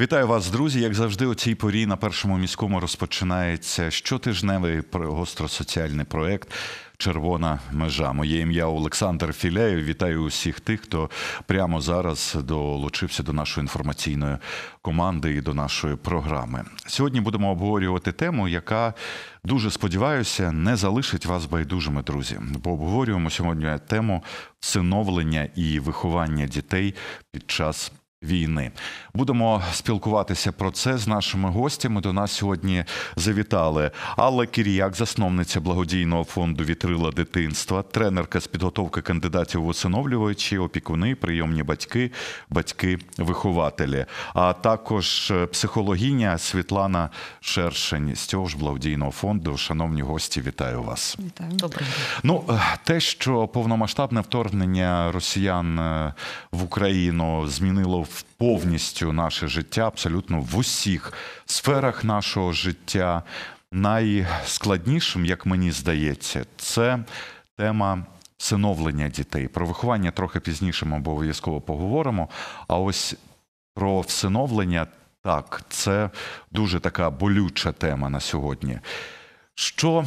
Вітаю вас, друзі! Як завжди, у цій порі на Першому міському розпочинається щотижневий гостросоціальний проєкт «Червона межа». Моє ім'я Олександр Філяєв. Вітаю усіх тих, хто прямо зараз долучився до нашої інформаційної команди і до нашої програми. Сьогодні будемо обговорювати тему, яка, дуже сподіваюся, не залишить вас байдужими, друзі. Бо обговорюємо сьогодні тему всиновлення і виховання дітей під час війни. Будемо спілкуватися про це з нашими гостями. До нас сьогодні завітали Алла Кіріяк, засновниця благодійного фонду «Вітрила дитинства», тренерка з підготовки кандидатів в усиновлювачі, опікуни, прийомні батьки, батьки-вихователі, а також психологиня Світлана Шершень з цього ж благодійного фонду. Шановні гості, вітаю вас. Вітаю. Доброго дня. Те, що повномасштабне вторгнення росіян в Україну змінило повністю наше життя, абсолютно в усіх сферах нашого життя, найскладнішим, як мені здається, це тема всиновлення дітей. Про виховання трохи пізніше ми обов'язково поговоримо, а ось про всиновлення, так, це дуже така болюча тема на сьогодні. Що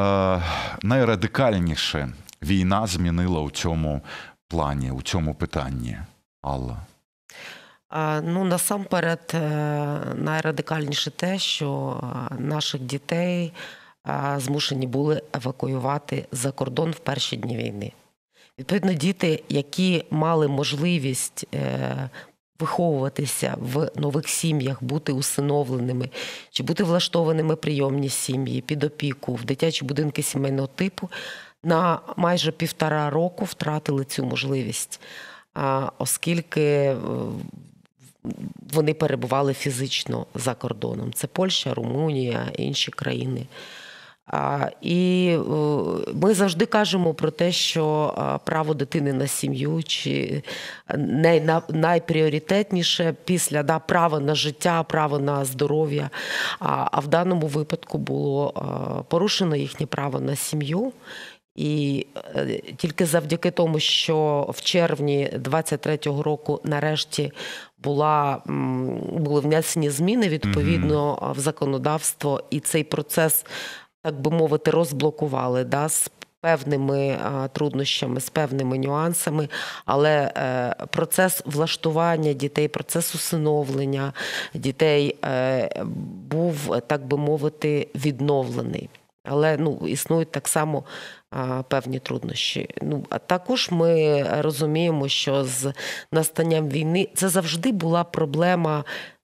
найрадикальніше війна змінила у цьому плані, у цьому питанні, Алла? Насамперед, найрадикальніше те, що наших дітей змушені були евакуювати за кордон в перші дні війни. Відповідно, діти, які мали можливість виховуватися в нових сім'ях, бути усиновленими, чи бути влаштованими прийомні сім'ї, під опіку, в дитячі будинки сімейного типу, на майже 1,5 року втратили цю можливість, оскільки вони перебували фізично за кордоном. Це Польща, Румунія, інші країни. І ми завжди кажемо про те, що право дитини на сім'ю чи найпріоритетніше після права на життя, право на здоров'я. А в даному випадку було порушено їхнє право на сім'ю. І тільки завдяки тому, що в червні 23-го року нарешті були внесені зміни відповідно в законодавство, і цей процес, так би мовити, розблокували, з певними труднощами, з певними нюансами, але процес влаштування дітей, процес усиновлення дітей був, так би мовити, відновлений. Але існують так само певні труднощі. А також ми розуміємо, що з настанням війни це завжди була проблема,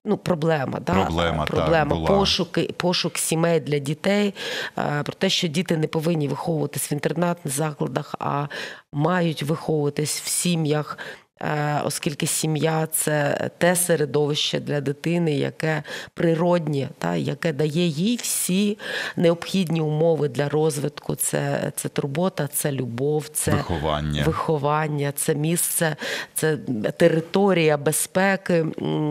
пошук сімей для дітей, про те, що діти не повинні виховуватись в інтернатних закладах, а мають виховуватись в сім'ях, оскільки сім'я – це те середовище для дитини, яке природнє, яке дає їй всі необхідні умови для розвитку. Це турбота, це любов, це виховання, це місце, це територія безпеки,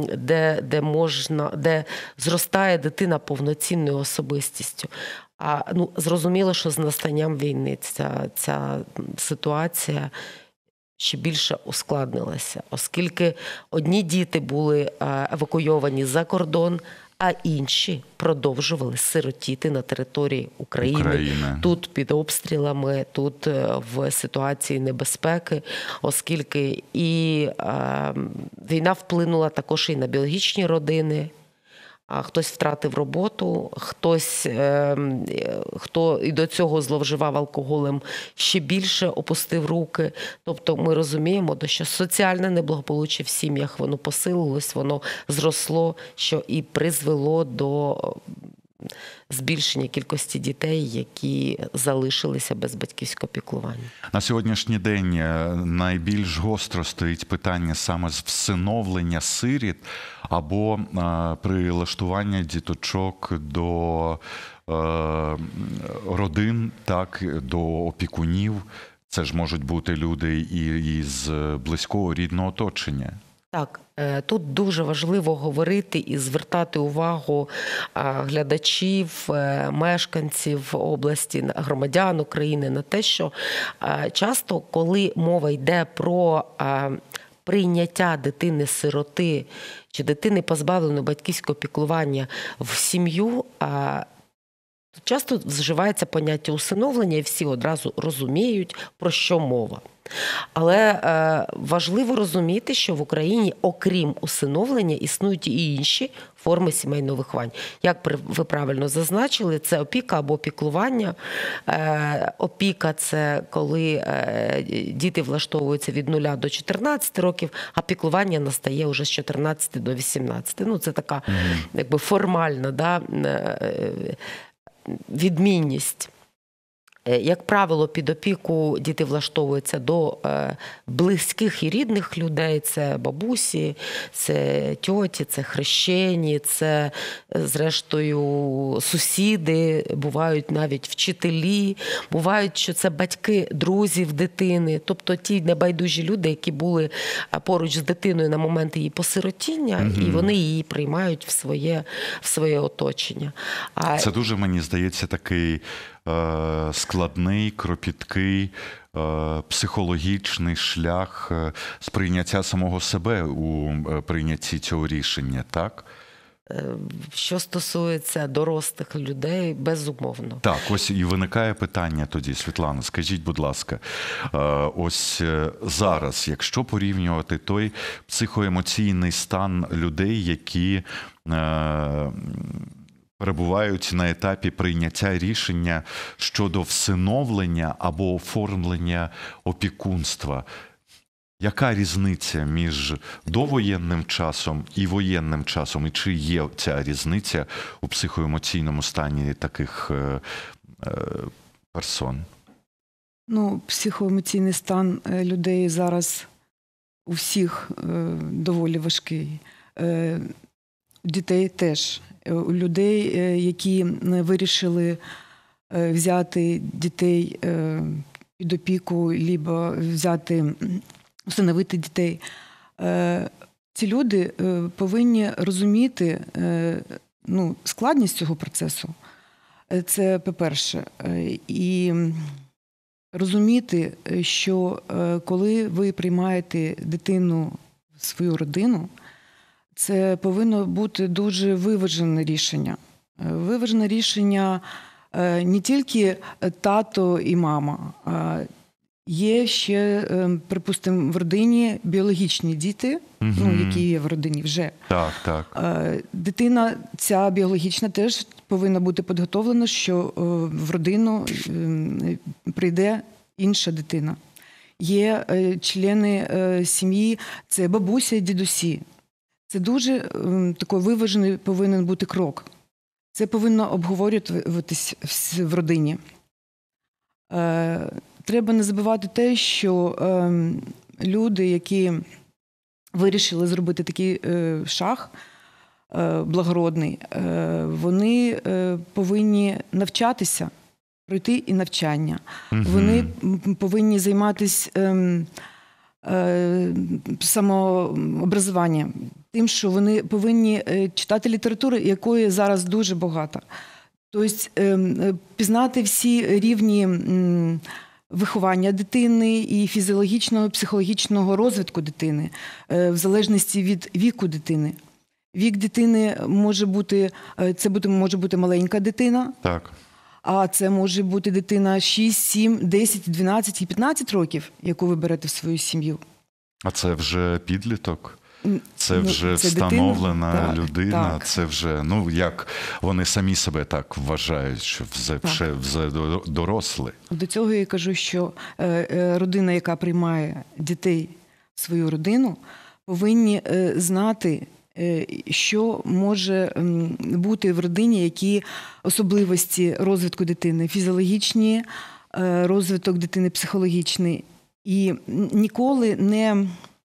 де зростає дитина повноцінною особистістю. Зрозуміло, що з настанням війни ця ситуація ще більше ускладнилася, оскільки одні діти були евакуйовані за кордон, а інші продовжували сиротіти на території України. Тут під обстрілами, тут в ситуації небезпеки, оскільки і війна вплинула також і на біологічні родини. Хтось втратив роботу, хто і до цього зловживав алкоголем, ще більше опустив руки. Тобто ми розуміємо, що соціальне неблагополуччя в сім'ях, воно посилилось, воно зросло, що і призвело до збільшення кількості дітей, які залишилися без батьківського піклування. На сьогоднішній день найбільш гостро стоїть питання саме з всиновлення сиріт або прилаштування діточок до родин, до опікунів. Це ж можуть бути люди і із близького рідного оточення. Так, тут дуже важливо говорити і звертати увагу глядачів, мешканців області, громадян України на те, що часто, коли мова йде про прийняття дитини-сироти чи дитини, позбавленої батьківського піклування, в сім'ю, часто вживається поняття усиновлення, і всі одразу розуміють, про що мова. Але важливо розуміти, що в Україні, окрім усиновлення, існують і інші форми сімейного виховання. Як ви правильно зазначили, це опіка або піклування. Опіка – це коли діти влаштовуються від 0 до 14 років, а піклування настає вже з 14 до 18. Ну, це така якби формальна, да, відмінність. Як правило, під опіку діти влаштовуються до близьких і рідних людей. Це бабусі, це тьоті, це хрещені, це, зрештою, сусіди, бувають навіть вчителі, бувають, що це батьки друзів дитини, тобто ті небайдужі люди, які були поруч з дитиною на момент її посиротіння, і вони її приймають в своє оточення. Це дуже, мені здається, такий складний, кропіткий, психологічний шлях сприйняття самого себе у прийнятті цього рішення, так? Що стосується дорослих людей, безумовно. Так, ось і виникає питання тоді, Світлана, скажіть, будь ласка, ось зараз, якщо порівнювати той психоемоційний стан людей, які перебувають на етапі прийняття рішення щодо всиновлення або оформлення опікунства. Яка різниця між довоєнним часом і воєнним часом? І чи є ця різниця у психоемоційному стані таких персон? Ну, психоемоційний стан людей зараз у всіх доволі важкий. Дітей теж. У людей, які вирішили взяти дітей під опіку, або усиновити дітей, ці люди повинні розуміти складність цього процесу. Це по-перше. І розуміти, що коли ви приймаєте дитину в свою родину, це повинно бути дуже виважене рішення. Виважене рішення не тільки тато і мама. Є ще, припустимо, в родині біологічні діти, які є в родині вже. Так, так. Дитина ця біологічна теж повинна бути підготовлена, що в родину прийде інша дитина. Є члени сім'ї, це бабуся і дідусі. Це дуже такий виважений повинен бути крок. Це повинно обговорюватись в родині. Треба не забувати те, що люди, які вирішили зробити такий шаг благородний, вони повинні навчатися, пройти і навчання. Вони повинні займатися самообразуванням, тим, що вони повинні читати літературу, якої зараз дуже багато. Тобто пізнати всі рівні виховання дитини і фізіологічного, і психологічного розвитку дитини, в залежності від віку дитини. Вік дитини може бути маленька дитина, так. А це може бути дитина 6, 7, 10, 12 і 15 років, яку ви берете в свою сім'ю. А це вже підліток? Це вже це встановлена дитина, людина, так. Це вже, як вони самі себе так вважають, що вже доросли. До цього я кажу, що родина, яка приймає дітей в свою родину, повинні знати, що може бути в родині, які особливості розвитку дитини, фізіологічні, розвиток дитини психологічний. І ніколи не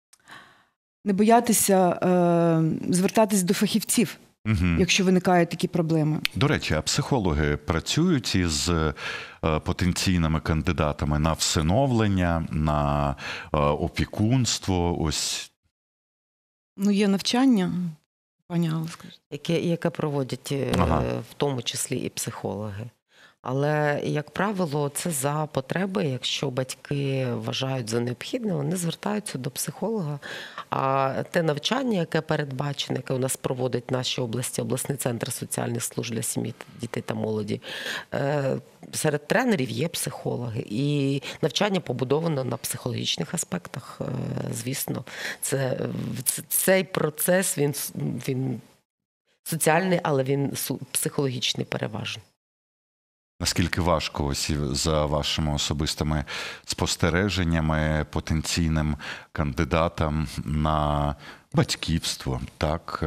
боятися звертатись до фахівців, якщо виникають такі проблеми. До речі, а психологи працюють із потенційними кандидатами на всиновлення, на опікунство? Ось. Є навчання, пані Алла, скажіть. Яке проводять в тому числі і психологи. Але, як правило, це за потреби. Якщо батьки вважають за необхідне, вони звертаються до психолога. А те навчання, яке передбачене, яке у нас проводить наші області, обласний центр соціальних служб для сім'ї, дітей та молоді, серед тренерів є психологи. І навчання побудовано на психологічних аспектах, звісно. Цей процес, він соціальний, але він психологічний переважно. Наскільки важко ось за вашими особистими спостереженнями потенційним кандидатам на батьківство, так,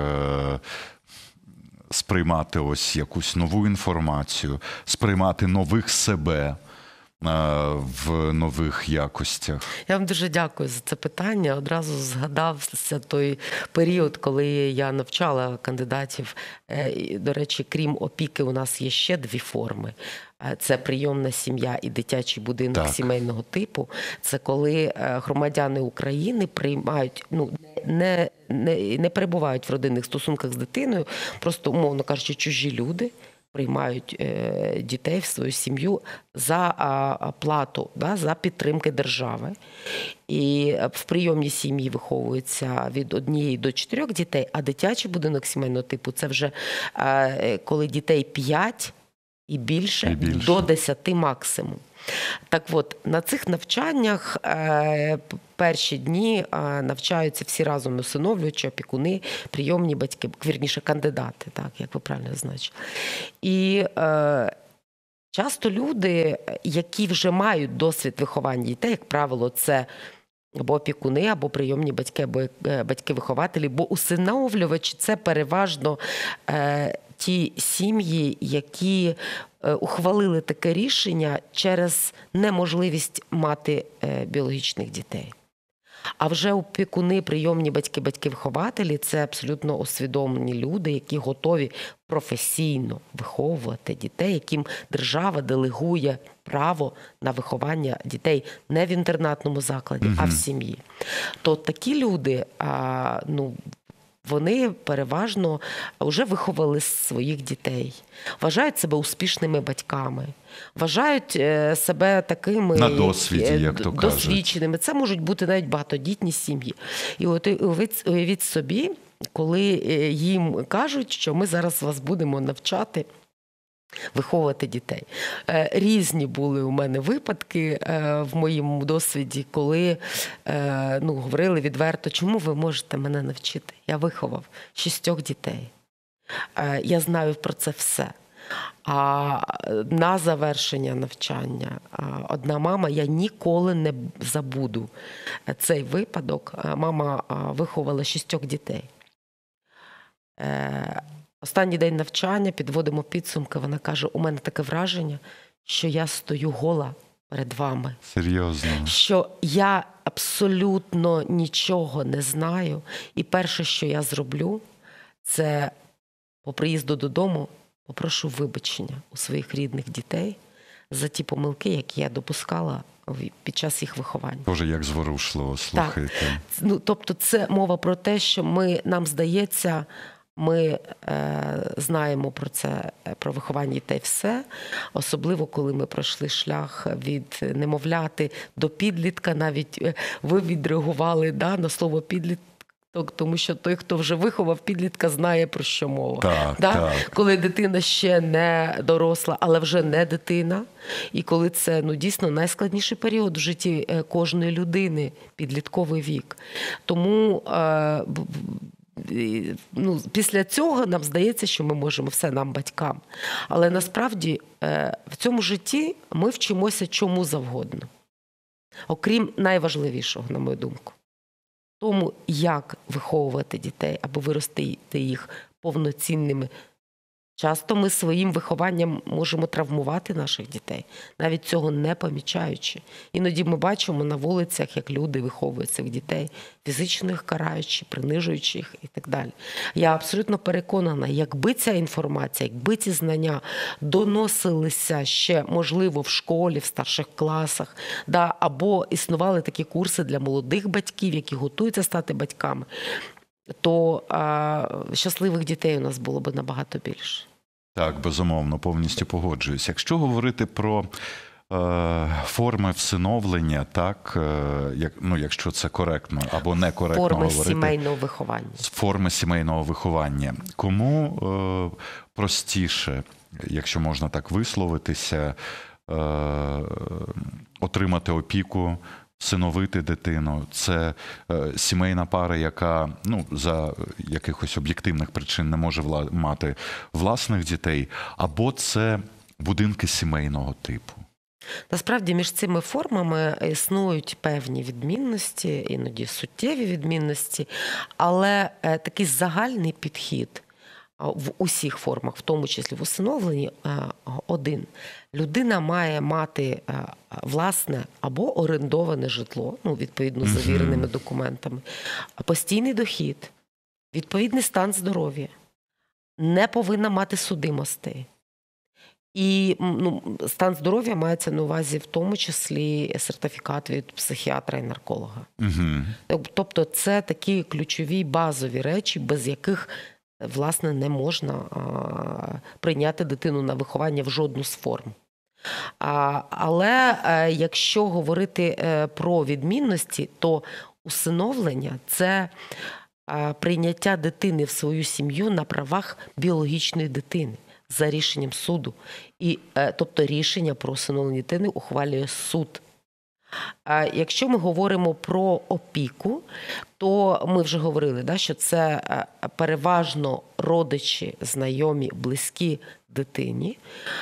сприймати ось якусь нову інформацію, сприймати нових себе в нових якостях? Я вам дуже дякую за це питання. Одразу згадався той період, коли я навчала кандидатів. До речі, крім опіки, у нас є ще дві форми. Це прийомна сім'я і дитячий будинок сімейного типу. Це коли громадяни України приймають, не перебувають в родинних стосунках з дитиною, просто, умовно кажучи, чужі люди приймають дітей в свою сім'ю за плату, за підтримки держави. І в прийомній сім'ї виховується від 1 до 4 дітей, а дитячий будинок сімейного типу – це вже коли дітей 5 і більше, до 10 максимум. Так от, на цих навчаннях перші дні навчаються всі разом усиновлювачі, опікуни, прийомні батьки, вірніше, кандидати, так, як ви правильно зазначили. І часто люди, які вже мають досвід виховання дітей, як правило, це або опікуни, або прийомні батьки, або батьки-вихователі, бо усиновлювачі – це переважно ті сім'ї, які ухвалили таке рішення через неможливість мати біологічних дітей. А вже опікуни, прийомні батьки, батьки-вихователі – це абсолютно усвідомлені люди, які готові професійно виховувати дітей, яким держава делегує право на виховання дітей не в інтернатному закладі, а в сім'ї. То такі люди, вони переважно вже виховали своїх дітей, вважають себе успішними батьками, вважають себе такими на досвіді, як то кажуть, досвідченими. Це можуть бути навіть багатодітні сім'ї. І от уявіть собі, коли їм кажуть, що ми зараз вас будемо навчати виховувати дітей. Різні були у мене випадки в моєму досвіді, коли говорили відверто, чому ви можете мене навчити? Я виховав 6 дітей. Я знаю про це все. А на завершення навчання одна мама, я ніколи не забуду цей випадок. Мама виховала 6 дітей. Останній день навчання, підводимо підсумки, вона каже, у мене таке враження, що я стою гола перед вами. Серйозно? Що я абсолютно нічого не знаю. І перше, що я зроблю, це по приїзду додому попрошу вибачення у своїх рідних дітей за ті помилки, які я допускала під час їх виховання. Боже, як зворушливо, слухайте. Так. Тобто це мова про те, що нам здається, ми знаємо про це, про виховання дітей все, особливо коли ми пройшли шлях від немовляти до підлітка, навіть ви відреагували на слово підліток, тому що той, хто вже виховав підлітка, знає, про що мова. Так. Коли дитина ще не доросла, але вже не дитина, і коли це дійсно найскладніший період в житті кожної людини, підлітковий вік. Тому після цього нам здається, що ми можемо все нам, батькам. Але насправді в цьому житті ми вчимося чому завгодно. Окрім найважливішого, на мою думку. Тому, як виховувати дітей, або виростити їх повноцінними. Часто ми своїм вихованням можемо травмувати наших дітей, навіть цього не помічаючи. Іноді ми бачимо на вулицях, як люди виховують цих дітей, фізично їх караючи, принижуючи їх і так далі. Я абсолютно переконана, якби ця інформація, якби ці знання доносилися ще, можливо, в школі, в старших класах, або існували такі курси для молодих батьків, які готуються стати батьками, то щасливих дітей у нас було б набагато більше. Так, безумовно, повністю погоджуюсь. Якщо говорити про форми всиновлення, так, якщо це коректно або некоректно Форми говорити. сімейного виховання. Форми сімейного виховання. Кому простіше, якщо можна так висловитися, отримати опіку, всиновити дитину? Це сімейна пара, яка за якихось об'єктивних причин не може мати власних дітей, або це будинки сімейного типу? Насправді між цими формами існують певні відмінності, іноді суттєві відмінності, але такий загальний підхід в усіх формах, в тому числі в усиновленні, один. Людина має мати власне або орендоване житло, відповідно з завіреними документами, постійний дохід, відповідний стан здоров'я, не повинна мати судимостей. І стан здоров'я мається на увазі в тому числі сертифікат від психіатра і нарколога. Тобто це такі ключові базові речі, без яких, власне, не можна прийняти дитину на виховання в жодну з форм. Але якщо говорити про відмінності, то усиновлення – це прийняття дитини в свою сім'ю на правах біологічної дитини за рішенням суду. Тобто рішення про усиновлення дитини ухвалює суд. Якщо ми говоримо про опіку, то ми вже говорили, що це переважно родичі, знайомі, близькі дитині,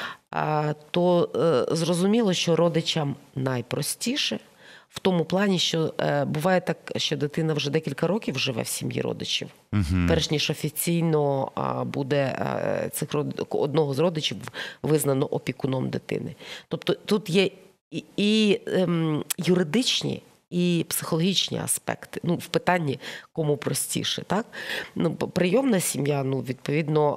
то зрозуміло, що родичам найпростіше, в тому плані, що буває так, що дитина вже декілька років живе в сім'ї родичів, перш ніж офіційно буде одного з родичів визнано опікуном дитини. Тобто тут є і юридичні, і психологічні аспекти. В питанні, кому простіше, так? Прийомна сім'я, відповідно,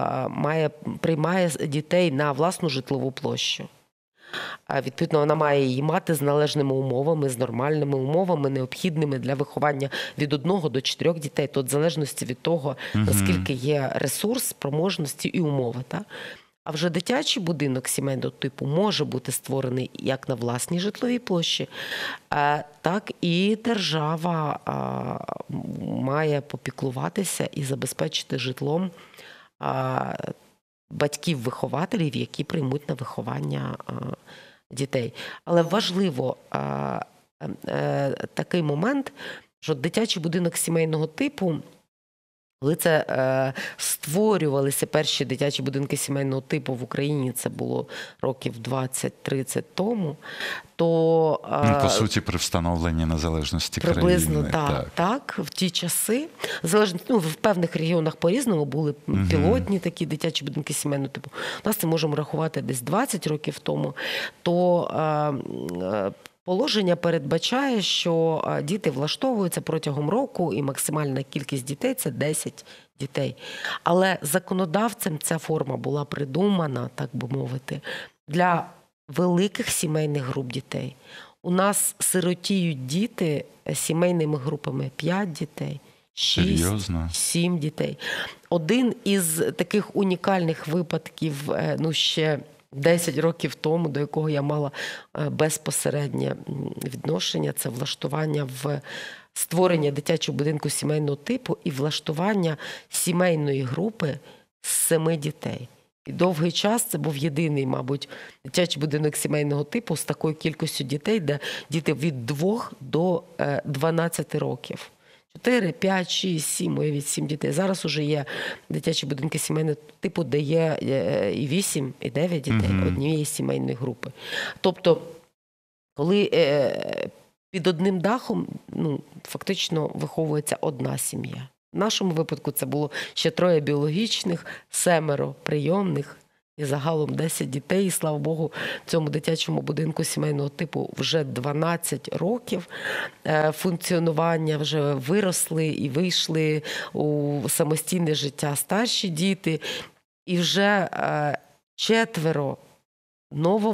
приймає дітей на власну житлову площу. Відповідно, вона має її мати з належними умовами, з нормальними умовами, необхідними для виховання від 1 до 4 дітей, то в залежності від того, наскільки є ресурс, спроможності і умови. Так? А вже дитячий будинок сімейного типу може бути створений як на власній житловій площі, так і держава має попіклуватися і забезпечити житлом батьків-вихователів, які приймуть на виховання дітей. Але важливо такий момент, що дитячий будинок сімейного типу, коли це створювалися перші дитячі будинки сімейного типу в Україні, це було років 20-30 тому, то... По суті, при встановленні незалежності приблизно, країни. Так, в ті часи. Залежно, в певних регіонах по-різному були пілотні такі дитячі будинки сімейного типу. У нас це можемо рахувати десь 20 років тому. То положення передбачає, що діти влаштовуються протягом року, і максимальна кількість дітей – це 10 дітей. Але законодавцем ця форма була придумана, так би мовити, для великих сімейних груп дітей. У нас сиротіють діти сімейними групами 5 дітей, 6, Серйозно? 7 дітей. Один із таких унікальних випадків, ще 10 років тому, до якого я мала безпосереднє відношення, це влаштування в створення дитячого будинку сімейного типу і влаштування сімейної групи з 7 дітей. І довгий час це був єдиний, мабуть, дитячий будинок сімейного типу з такою кількістю дітей, де діти від 2 до 12 років. 4, 5, 6, 7, уявіть, 7 дітей. Зараз уже є дитячі будинки сімейного типу, де є і 8, і 9 дітей однієї сімейної групи. Тобто, коли під одним дахом фактично виховується одна сім'я. В нашому випадку це було ще 3 біологічних, 7 прийомних і загалом 10 дітей. І, слава Богу, в цьому дитячому будинку сімейного типу вже 12 років функціонування, вже виросли і вийшли у самостійне життя старші діти. І вже 4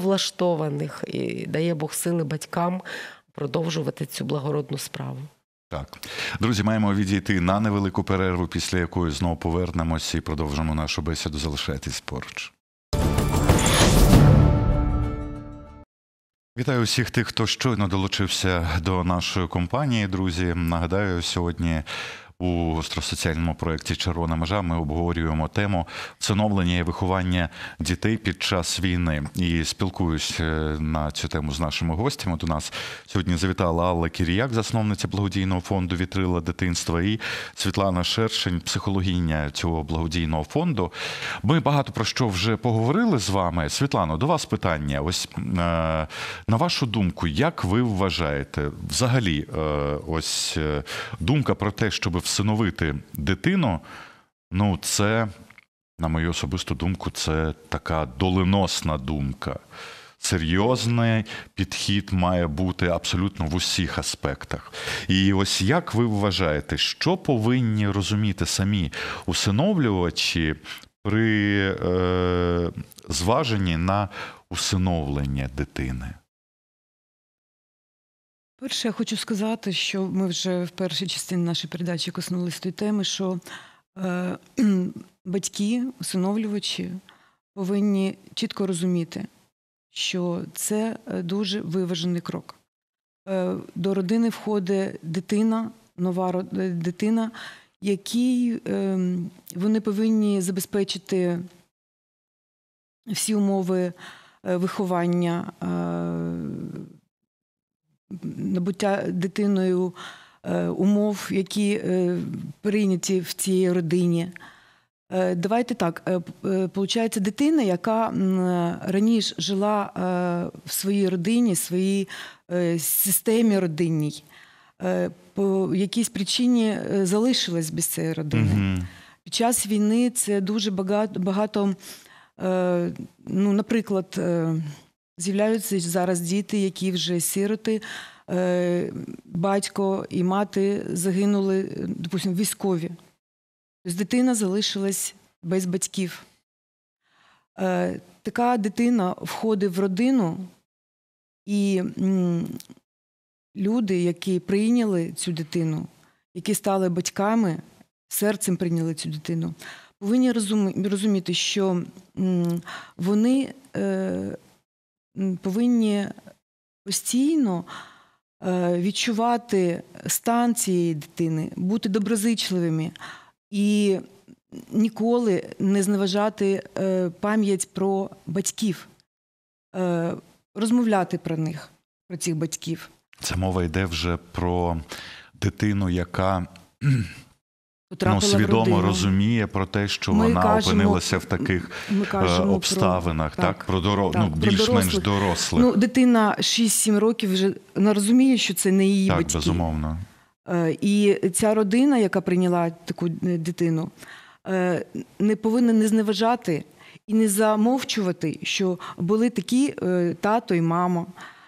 нововлаштованих, і дає Бог сили батькам продовжувати цю благородну справу. Так. Друзі, маємо відійти на невелику перерву, після якої знову повернемось і продовжимо нашу бесіду. Залишайтесь поруч. Вітаю усіх тих, хто щойно долучився до нашої компанії. Друзі, нагадаю, сьогодні у гостросоціальному проєкті «Червона межа» ми обговорюємо тему всиновлення і виховання дітей під час війни. І спілкуюсь на цю тему з нашими гостями. До нас сьогодні завітала Алла Кіріяк, засновниця благодійного фонду «Вітрила дитинства», і Світлана Шершень, психологиня цього благодійного фонду. Ми багато про що вже поговорили з вами. Світлано, до вас питання. Ось на вашу думку, як ви вважаєте, взагалі, ось думка про те, щоб всиновити дитину, ну, це, на мою особисту думку, це така доленосна думка. Серйозний підхід має бути абсолютно в усіх аспектах. І ось як ви вважаєте, що повинні розуміти самі усиновлювачі при зваженні на усиновлення дитини? Перше, я хочу сказати, що ми вже в першій частині нашої передачі коснулися тої теми, що батьки, усиновлювачі повинні чітко розуміти, що це дуже виважений крок. До родини входить дитина, нова дитина, якій вони повинні забезпечити всі умови виховання, набуття дитиною умов, які прийняті в цій родині. Давайте так, получається, дитина, яка раніше жила в своїй родині, в своїй системі родинній, по якійсь причині залишилась без цієї родини. Під час війни це дуже багато, ну, наприклад, з'являються зараз діти, які вже сироти, батько і мати загинули, допустимо, військові. Тобто дитина залишилась без батьків. Така дитина входить в родину, і люди, які прийняли цю дитину, які стали батьками, серцем прийняли цю дитину, повинні розуміти, що вони повинні постійно відчувати стан цієї дитини, бути доброзичливими і ніколи не зневажати пам'ять про батьків, розмовляти про них, про цих батьків. Це мова йде вже про дитину, яка свідомо розуміє про те, що вона опинилася в таких обставинах, про більш-менш дорослих. Ну, дитина 6-7 років вже вона розуміє, що це не її батьки. Так, безумовно. І ця родина, яка прийняла таку дитину, не повинна не зневажати і не замовчувати, що були такі тато і мама.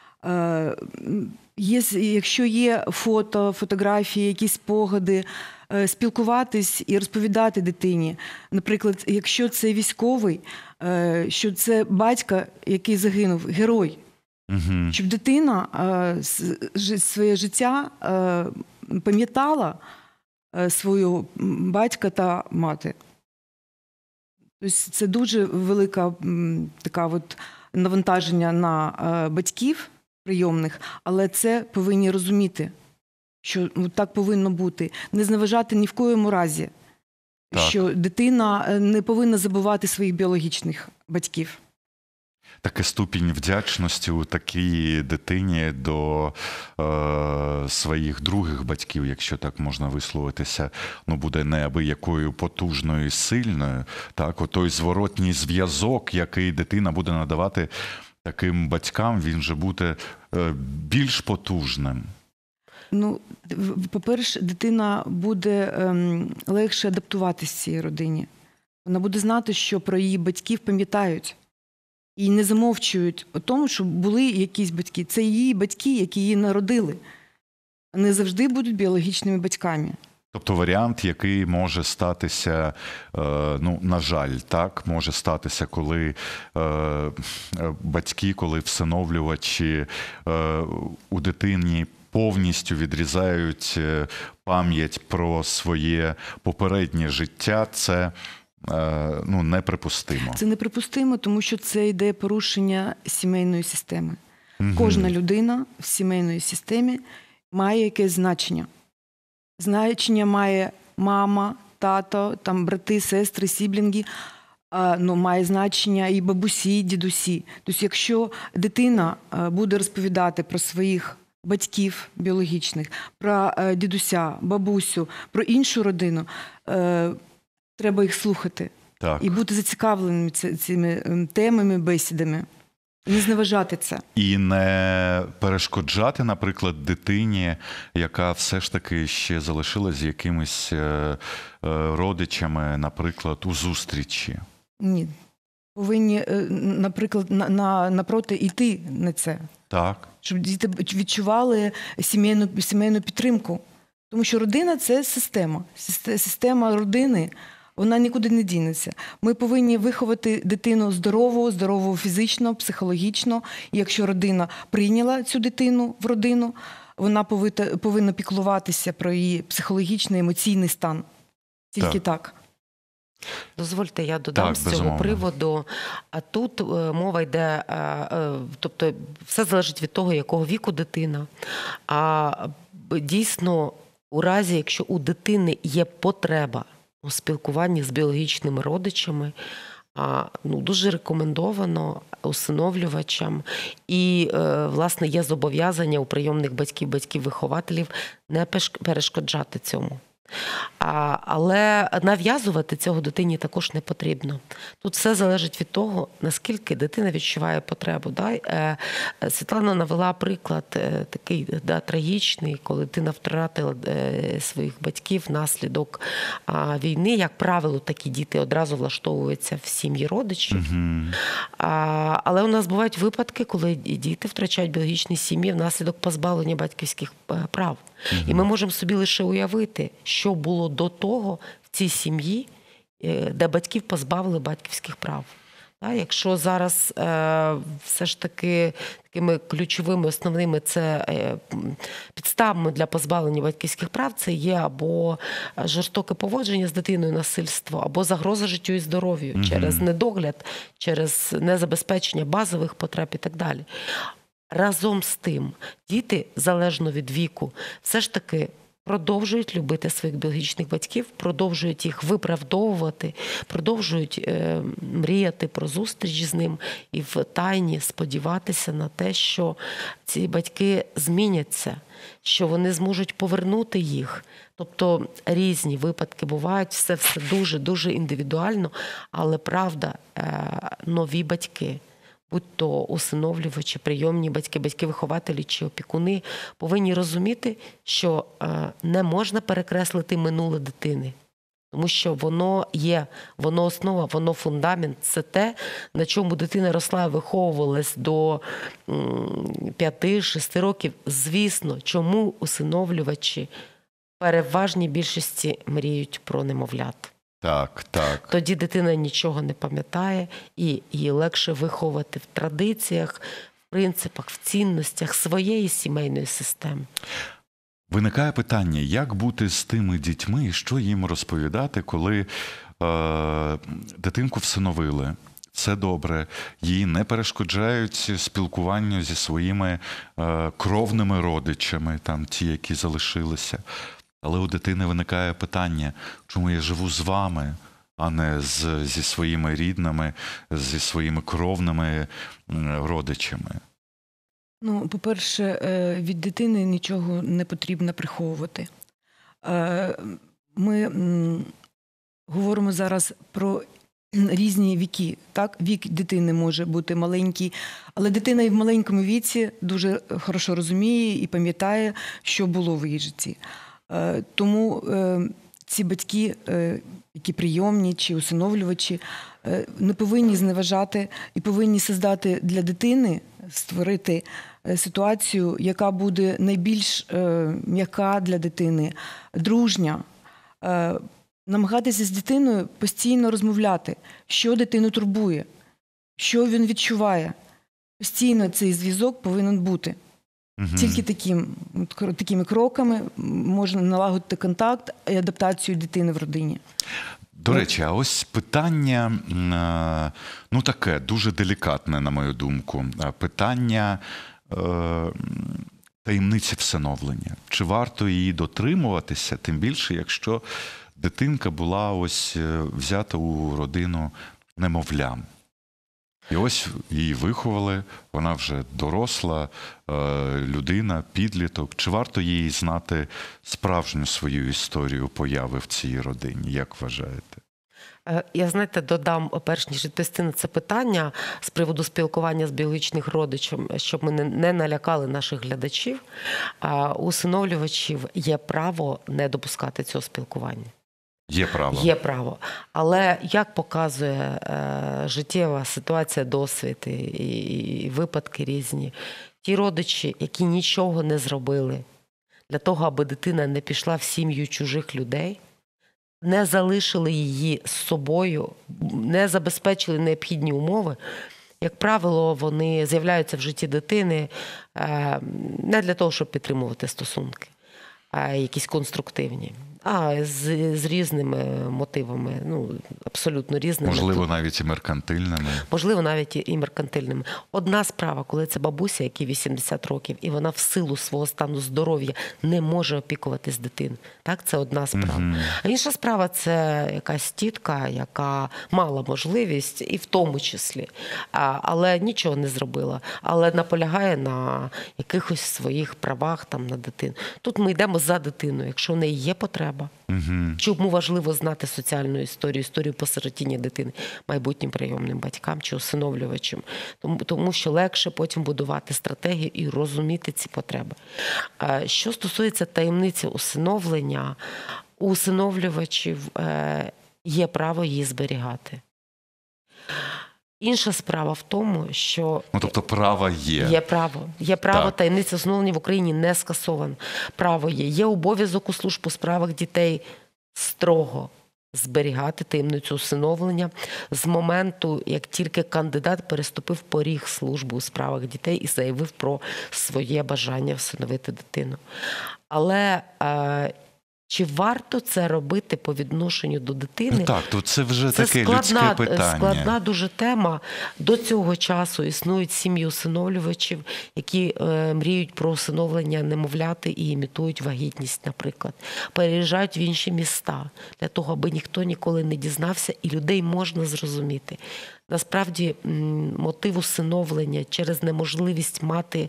Якщо є фотографії, якісь спогади, спілкуватись і розповідати дитині. Наприклад, якщо це військовий, що це батько, який загинув, герой. Щоб дитина своє життя пам'ятала свого батька та мати. Тобто це дуже велике навантаження на батьків прийомних, але це повинні розуміти, що так повинно бути. Не зневажати ні в коєму разі, що дитина не повинна забувати своїх біологічних батьків. Такий ступінь вдячності у такій дитині до своїх других батьків, якщо так можна висловитися, буде неабиякою потужною і сильною. Так, той зворотній зв'язок, який дитина буде надавати таким батькам, він же буде більш потужним. Ну, по-перше, дитина буде легше адаптуватися в цій родині. Вона буде знати, що про її батьків пам'ятають. І не замовчують о тому, що були якісь батьки. Це її батьки, які її народили. Не завжди будуть біологічними батьками. Тобто варіант, який може статися, на жаль, так, може статися, коли батьки, коли всиновлювачі у дитині повністю відрізають пам'ять про своє попереднє життя, це неприпустимо. Це неприпустимо, тому що це йде порушення сімейної системи. Кожна людина в сімейній системі має якесь значення. Значення має мама, тато, там брати, сестри, сіблінги, має значення і бабусі, і дідусі. Тобто, якщо дитина буде розповідати про своїх батьків біологічних, про дідуся, бабусю, про іншу родину, треба їх слухати. Так. І бути зацікавленими цими темами, бесідами. Не зневажати це. І не перешкоджати, наприклад, дитині, яка все ж таки ще залишилась з якимись родичами, наприклад, у зустрічі. Ні. Повинні, наприклад, напроти йти на це. Так. Щоб діти відчували сімейну підтримку. Тому що родина – це система. Система родини, вона нікуди не дінеться. Ми повинні виховати дитину здорову фізично, психологічно. І якщо родина прийняла цю дитину в родину, вона повинна піклуватися про її психологічний, емоційний стан. Тільки так. Дозвольте, я додам з цього приводу. А тут мова йде, тобто все залежить від того, якого віку дитина. А дійсно, у разі, якщо у дитини є потреба у спілкуванні з біологічними родичами, дуже рекомендовано усиновлювачам і, власне, є зобов'язання у прийомних батьків-вихователів не перешкоджати цьому. Але нав'язувати цього дитині також не потрібно. Тут все залежить від того, наскільки дитина відчуває потребу. Світлана навела приклад такий трагічний, коли дитина втратила своїх батьків внаслідок війни. Як правило, такі діти одразу влаштовуються в сім'ї родичів. Але у нас бувають випадки, коли діти втрачають біологічні сім'ї внаслідок позбавлення батьківських прав. І ми можемо собі лише уявити, що було до того в цій сім'ї, де батьків позбавили батьківських прав. Якщо зараз все ж таки такими ключовими, основними підставами для позбавлення батьківських прав це є або жорстоке поводження з дитиною, насильство, або загроза життю і здоров'ю через недогляд, через незабезпечення базових потреб і так далі. Разом з тим, діти, залежно від віку, все ж таки продовжують любити своїх біологічних батьків, продовжують їх виправдовувати, продовжують мріяти про зустріч з ним і в тайні сподіватися на те, що ці батьки зміняться, що вони зможуть повернути їх. Тобто різні випадки бувають, все дуже-дуже індивідуально, але правда, нові батьки, будь то усиновлювачі, прийомні батьки, батьки-вихователі чи опікуни, повинні розуміти, що не можна перекреслити минуле дитини. Тому що воно є, воно основа, воно фундамент. Це те, на чому дитина росла і виховувалась до 5-6 років. Звісно, чому усиновлювачі в переважній більшості мріють про немовлят. Так. Тоді дитина нічого не пам'ятає, і її легше виховувати в традиціях, в принципах, в цінностях своєї сімейної системи. Виникає питання, як бути з тими дітьми і що їм розповідати, коли дитинку всиновили. Все добре, їй не перешкоджають спілкуванню зі своїми кровними родичами, там ті, які залишилися. Але у дитини виникає питання, чому я живу з вами, а не зі своїми рідними, зі своїми кровними родичами. По-перше, від дитини нічого не потрібно приховувати. Ми говоримо зараз про різні віки. Так? Вік дитини може бути маленький, але дитина і в маленькому віці дуже хорошо розуміє і пам'ятає, що було в її житті. Тому ці батьки, які прийомні чи усиновлювачі, не повинні зневажати і повинні создати для дитини, створити ситуацію, яка буде найбільш м'яка для дитини, дружня. Намагатися з дитиною постійно розмовляти, що дитину турбує, що він відчуває. Постійно цей зв'язок повинен бути. Тільки такими кроками можна налагодити контакт і адаптацію дитини в родині. До речі, а ось питання, ну таке, дуже делікатне, на мою думку. Питання таємниці всиновлення. Чи варто її дотримуватися, тим більше, якщо дитинка була ось взята у родину немовлям? І ось її виховали, вона вже доросла людина, підліток. Чи варто їй знати справжню свою історію появи в цій родині? Як вважаєте? Я, знаєте, додам, перш ніж відповісти на це питання з приводу спілкування з біологічним родичем, щоб ми не налякали наших глядачів, у усиновлювачів є право не допускати цього спілкування. Є право. Є право. Але як показує життєва ситуація, досвід і випадки різні, ті родичі, які нічого не зробили для того, аби дитина не пішла в сім'ю чужих людей, не залишили її з собою, не забезпечили необхідні умови, як правило, вони з'являються в житті дитини не для того, щоб підтримувати стосунки, а якісь конструктивні. З різними мотивами, абсолютно різними. Можливо, навіть і меркантильними. Можливо, навіть і меркантильними. Одна справа, коли це бабуся, якій 80 років, і вона в силу свого стану здоров'я не може опікуватись дитиною. Так, це одна справа. А інша справа – це якась тітка, яка мала можливість, і в тому числі, але нічого не зробила, але наполягає на якихось своїх правах там, на дитину. Тут ми йдемо за дитиною, якщо в неї є потреба. Чому важливо знати соціальну історію посиротіння дитини майбутнім прийомним батькам чи усиновлювачам? Тому що легше потім будувати стратегію і розуміти ці потреби. Що стосується таємниці усиновлення, у усиновлювачів є право її зберігати. Інша справа в тому, що... тобто право є. Є право, таємниця усиновлення в Україні не скасована. Право є. Є обов'язок у служб у справах дітей строго зберігати таємницю усиновлення з моменту, як тільки кандидат переступив поріг служби у справах дітей і заявив про своє бажання всиновити дитину. Але... Чи варто це робити по відношенню до дитини? То це вже таке людське питання. Складна дуже тема. До цього часу існують сім'ї усиновлювачів, які мріють про усиновлення немовляти і імітують вагітність, наприклад. Переїжджають в інші міста для того, аби ніхто ніколи не дізнався, і людей можна зрозуміти. Насправді, мотив усиновлення через неможливість мати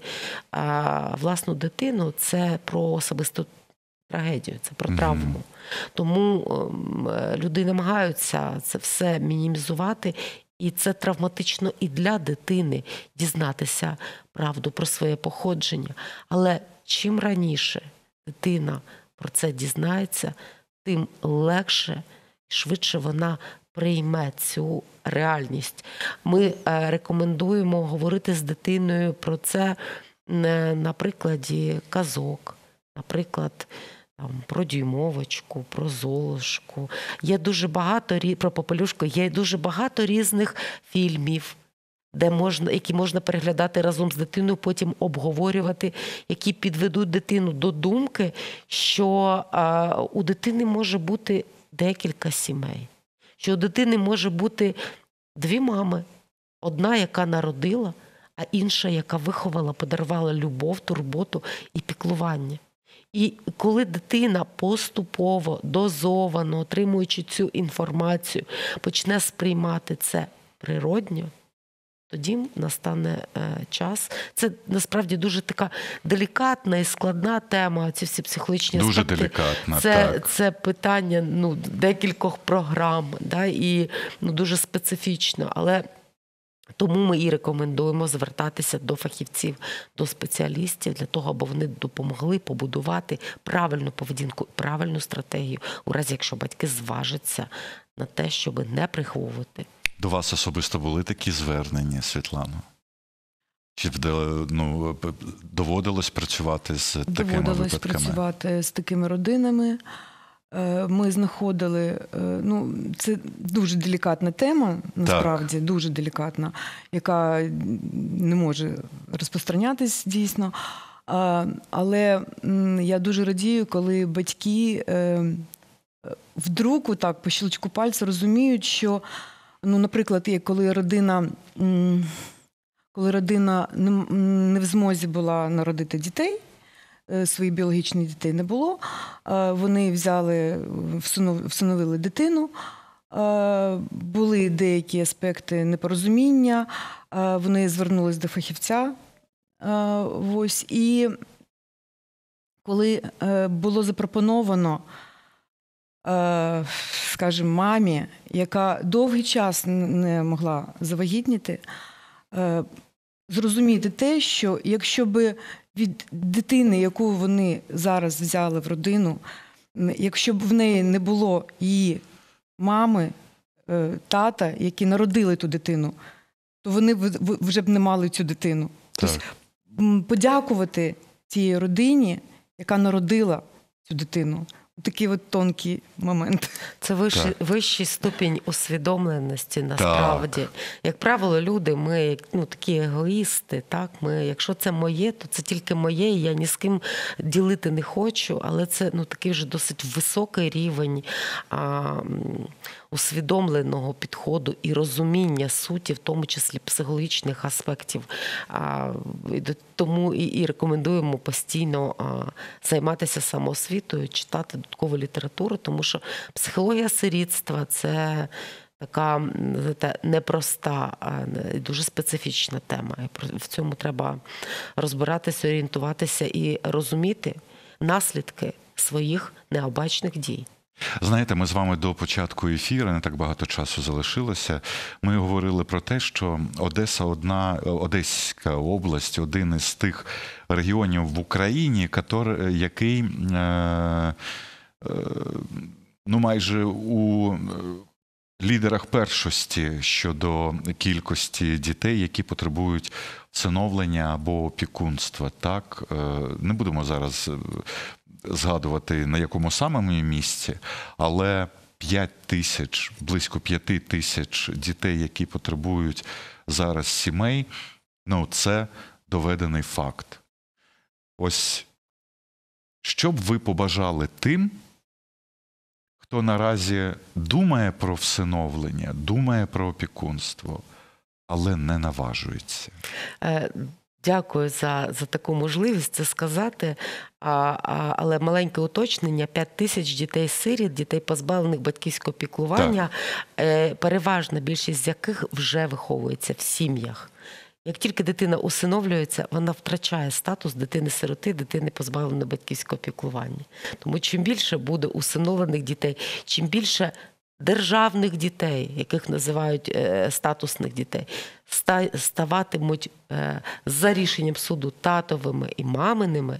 власну дитину – це про особисту трагедію, це про травму. Тому люди намагаються це все мінімізувати, і це травматично і для дитини дізнатися правду про своє походження. Але чим раніше дитина про це дізнається, тим легше і швидше вона прийме цю реальність. Ми рекомендуємо говорити з дитиною про це на прикладі казок, наприклад, про Дюймовочку, про Золушку. Є дуже багато, про Попелюшку, є дуже багато різних фільмів, які можна переглядати разом з дитиною, потім обговорювати, які підведуть дитину до думки, що у дитини може бути декілька сімей, що у дитини може бути дві мами. Одна, яка народила, а інша, яка виховала, подарувала любов, турботу і піклування. І коли дитина поступово, дозовано, отримуючи цю інформацію, почне сприймати це природньо, тоді настане час. Це, насправді, дуже така делікатна і складна тема, ці всі психологічні аспекти. Дуже делікатна, так. Це питання декількох програм, і дуже специфічно, але... Тому ми і рекомендуємо звертатися до фахівців, до спеціалістів, для того, аби вони допомогли побудувати правильну поведінку, правильну стратегію, у разі, якщо батьки зважаться на те, щоб не приховувати. До вас особисто були такі звернення, Світлано? Чи доводилось працювати з такими випадками? Доводилось працювати з такими родинами. Ми знаходили, це дуже делікатна тема, насправді, дуже делікатна, яка не може розпространятись дійсно. Але я дуже радію, коли батьки вдруг отак по щелчку пальця розуміють, що, ну, наприклад, коли родина не в змозі була народити дітей, своїх біологічних дітей не було, вони всиновили дитину, були деякі аспекти непорозуміння, вони звернулись до фахівця. Ось, і коли було запропоновано, скажімо, мамі, яка довгий час не могла завагітніти, зрозуміти те, що якщо б від дитини, яку вони зараз взяли в родину, якщо б в неї не було її мами, тата, які народили ту дитину, то вони вже б не мали цю дитину. Тобто подякувати тій родині, яка народила цю дитину. Такий от тонкий момент. Це вищий ступінь усвідомленості насправді. Так. Як правило, люди, ми такі егоїсти, так? Якщо це моє, то це тільки моє, і я ні з ким ділити не хочу, але це такий вже досить високий рівень усвідомленого підходу і розуміння суті, в тому числі психологічних аспектів. Тому і рекомендуємо постійно займатися самоосвітою, читати додаткову літературу, тому що психологія сирітства – це така, знаєте, непроста, дуже специфічна тема. В цьому треба розбиратися, орієнтуватися і розуміти наслідки своїх необачних дій. Знаєте, ми з вами до початку ефіру, не так багато часу залишилося, ми говорили про те, що Одеська область – один із тих регіонів в Україні, який майже у лідерах першості щодо кількості дітей, які потребують всиновлення або опікунства. Так? Не будемо зараз згадувати, на якому самому місці, але 5 тисяч, близько 5 тисяч дітей, які потребують зараз сімей, це доведений факт. Ось, що б ви побажали тим, хто наразі думає про всиновлення, думає про опікунство, але не наважується? Дякую за таку можливість це сказати, але маленьке уточнення: 5 тисяч дітей-сиріт, дітей, позбавлених батьківського піклування, переважна більшість з яких вже виховується в сім'ях. Як тільки дитина усиновлюється, вона втрачає статус дитини-сироти, дитини, позбавленої батьківського піклування. Тому чим більше буде усиновлених дітей, чим більше державних дітей, яких називають статусних дітей, ставатимуть за рішенням суду татовими і маминими,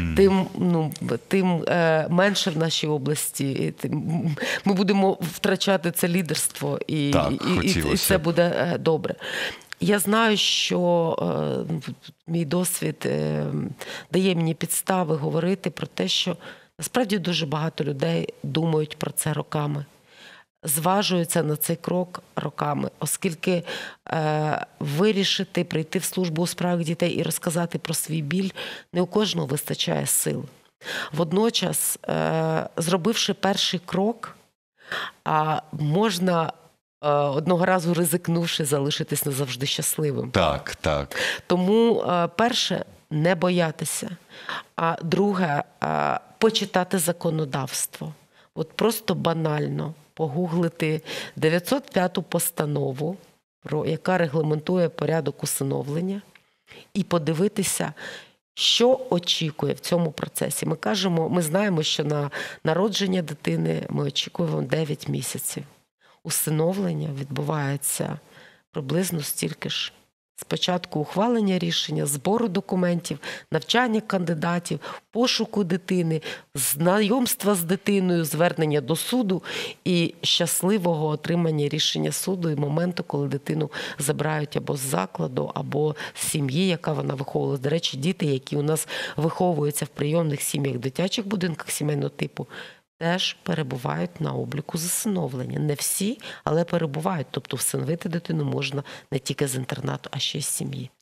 тим менше в нашій області ми будемо втрачати це лідерство, і це буде добре. Я знаю, що мій досвід дає мені підстави говорити про те, що насправді дуже багато людей думають про це роками, зважуються на цей крок роками, оскільки вирішити прийти в службу у справах дітей і розказати про свій біль не у кожного вистачає сил. Водночас, зробивши перший крок, можна одного разу ризикнувши залишитись назавжди щасливим. Так, так. Тому, перше, не боятися, а друге, почитати законодавство. От просто банально погуглити 905-ту постанову, яка регламентує порядок усиновлення, і подивитися, що очікує в цьому процесі. Ми знаємо, що на народження дитини ми очікуємо 9 місяців. Усиновлення відбувається приблизно стільки ж. Спочатку ухвалення рішення, збору документів, навчання кандидатів, пошуку дитини, знайомства з дитиною, звернення до суду і щасливого отримання рішення суду і моменту, коли дитину забирають або з закладу, або з сім'ї, яка вона виховувала. До речі, діти, які у нас виховуються в прийомних сім'ях, дитячих будинках сімейного типу, теж перебувають на обліку з усиновлення. Не всі, але перебувають. Тобто всиновити дитину можна не тільки з інтернату, а ще й з сім'ї.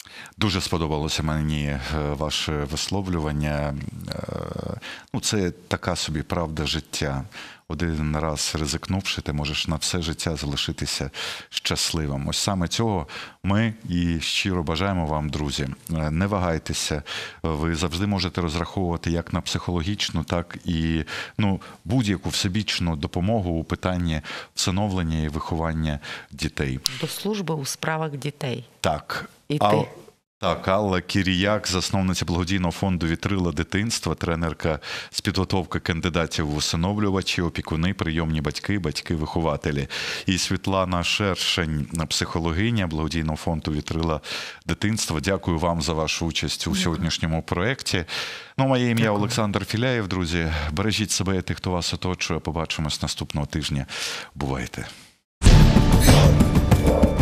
Дуже сподобалося мені ваше висловлювання. Ну, це така собі правда життя. Один раз ризикнувши, ти можеш на все життя залишитися щасливим. Ось саме цього ми і щиро бажаємо вам, друзі. Не вагайтеся, ви завжди можете розраховувати як на психологічну, так і будь-яку всебічну допомогу у питанні всиновлення і виховання дітей. До служби у справах дітей. Так. Іти. Так, Алла Кіріяк, засновниця благодійного фонду «Вітрила дитинства», тренерка з підготовки кандидатів в усиновлювачі, опікуни, прийомні батьки, батьки-вихователі. І Світлана Шершень, психологиня благодійного фонду «Вітрила дитинства». Дякую вам за вашу участь у сьогоднішньому проєкті. Моє ім'я Олександр Філяєв, друзі. Бережіть себе і тих, хто вас оточує. Побачимось наступного тижня. Бувайте.